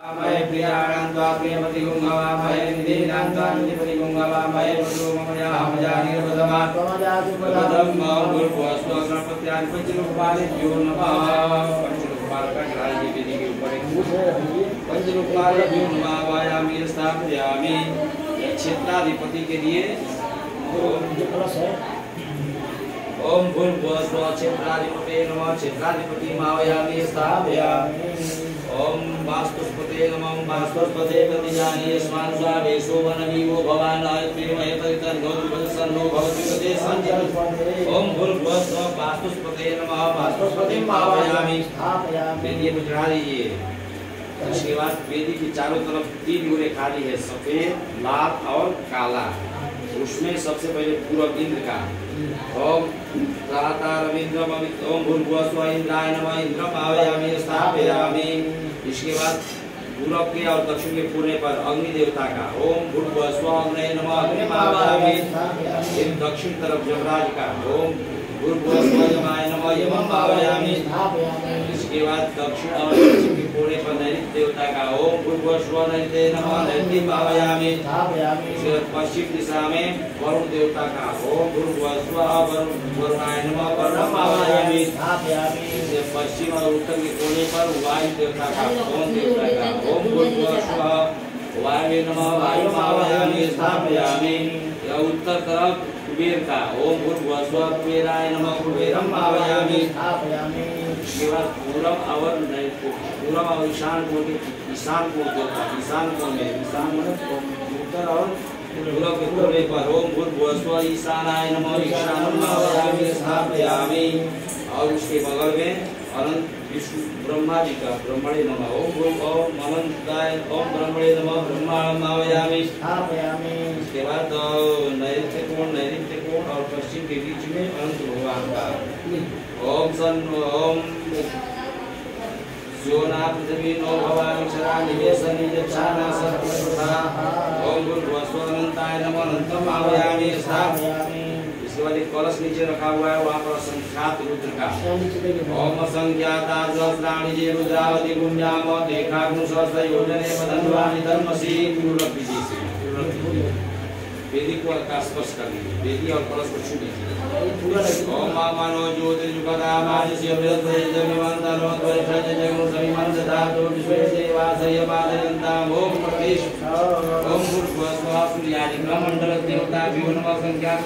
मय प्रियाणान्त्वा प्रियमति गुंगवा मय निधीनान्त्वा निधिपति गुंगवा मय वधू ममया हमजा निर्वदमा वदम भूर्भुवस्व गणपत्यानि पंचलोकपालेभ्यो नमः। पंचलोकपाल का ग्राह्य विधि के ऊपर पंचलोकपालेभ्यो नमः वायामि स्थापयामि। क्षेत्राधिपति के लिए ओम भूर्भुवस्व क्षेत्राधिपते नमः। क्षेत्राधिपति मावयामि स्थापयामि। ओम वास्तुस्पते नमः। वास्तुस्पते प्रतिजानीय स्वान स्वावेशो वनमीवो भवान् आयत्रिमय परितन्नो भवति पदे संजय। ओम भूर्भुवस्व वास्तुस्पते नमः। वास्तुस्पते मावयामि स्थापयामि। वेदी को चढ़ा दीजिए। इसके बाद वेदी की चारों तरफ 3 गोरे खाली है, सफेद, लाल और काला। उसमें सबसे पहले पूर्व इंद्र का ओम त्राता रविंद्रम ओम भूर्भुवस्व इंद्राय नमः। इंद्रम आवायामि स्थापयामि। इसके बाद पूर्व के और दक्षिण के कोने पर अग्नि देवता का ओम भूर्भुवस्व अग्नये नमः। अग्नि आवायामि। दक्षिण तरफ यमराज का ओम भूर्भुवस्व यमाय नमः। यमं आवायामि। इसके बाद दक्षिण और पश्चिम के कोने पर नैऋत्य देवता का ओम भूर्भुवस्व नैऋत्ये नमः। नैऋत्यं आवायामि। पश्चिम दिशा में वरुण देवता का ओम भूर्भुवस्व वरुणाय नमः। वरुणं आवायामि। पश्चिम और उत्तर के कोने पर वायु देवता का ओम देवता का ओम भूर्भुवस्व वायवे नमः। वायुं आवायामि स्थापयामि। उत्तर तरफ कुबेर का ओम भूर्भुवस्व कुबेराय नमः। कुबेरं आवायामि। इसके बाद पूर्व और ईशान कोण के ईशान कोण देवता ईशान कोण में ईशान उत्तर और पूर्व के कोने पर ओम भूर्भुवस्व ईशानाय नमः। ईशानं आवायामि स्थापयामि। और उसके बगल में अनंत विष्णु ब्रह्मा जी का ब्रह्मणे नमः। ओम अनंताय ओम ब्रह्मणे नमः। ब्रह्माणं आवायामि स्थापयामि। इसके बाद नैऋत्य कोण और पश्चिम के बीच में अनंत भगवान का ओम सन ओम सोना पृथ्वी नो भवानि क्षरा निवेशनि यच्छाना सर्वथा। ओम भूर्भुवस्व अनंताय नमः। अनंतम आवायामि स्थापयामि। इसके बाद एक कलश नीचे रखा हुआ है, वहाँ पर असंख्यात रुद्र का ओम असंख्याता सहस्राणि जे रुद्रावति गुंजाम देखाग्नु सहस्र योजने मदन्वानि धर्मसी। वेदी को स्पर्श कर लीजिए। वेदी और कलश को छू लीजिए। ओम मानो ज्योतिर्जुगता मानस्य मृतजमिमंतनो द्वैषज जगनु समिमंतदातो विश्वेदेवासयमादयन्ताम्। ओम प्रवेश ओम भूर्भुवस्व सूर्यादि ब्रह्मण्डल देवता नमः। संख्या